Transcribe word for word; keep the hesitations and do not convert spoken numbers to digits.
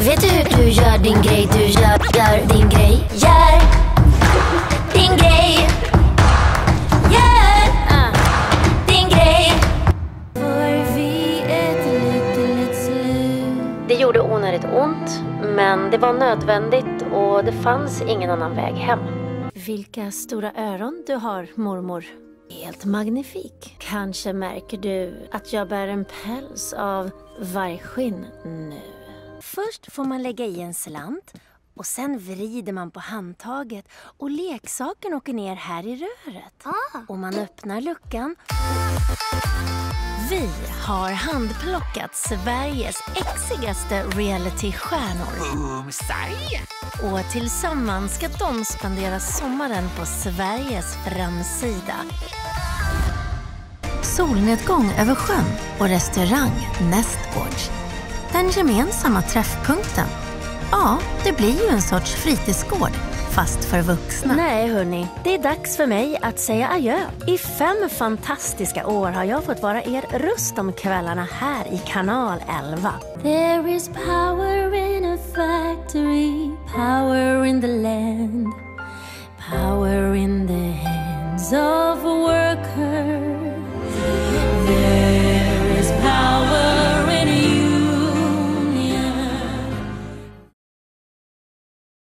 Vet du hur du gör din grej? Du gör, gör din grej. Gör din grej. Gör uh. din grej. Får vi ett lyckligt slut? Det gjorde onödigt ont, men det var nödvändigt och det fanns ingen annan väg hem. Vilka stora öron du har, mormor. Helt magnifik. Kanske märker du att jag bär en päls av vargskinn nu. Först får man lägga i en slant och sen vrider man på handtaget och leksaken åker ner här i röret. Ah. Och man öppnar luckan. Vi har handplockat Sveriges exigaste reality-stjärnor. Boom, Sverige! Och tillsammans ska de spendera sommaren på Sveriges framsida. Solnedgång över sjön och restaurang nästgårds. Den gemensamma träffpunkten. Ja, det blir ju en sorts fritidsgård, fast för vuxna. Nej hörni, det är dags för mig att säga adjö. I fem fantastiska år har jag fått vara er röst om kvällarna här i kanal elva. There is power in a factory, power in the land, power in the hands of workers.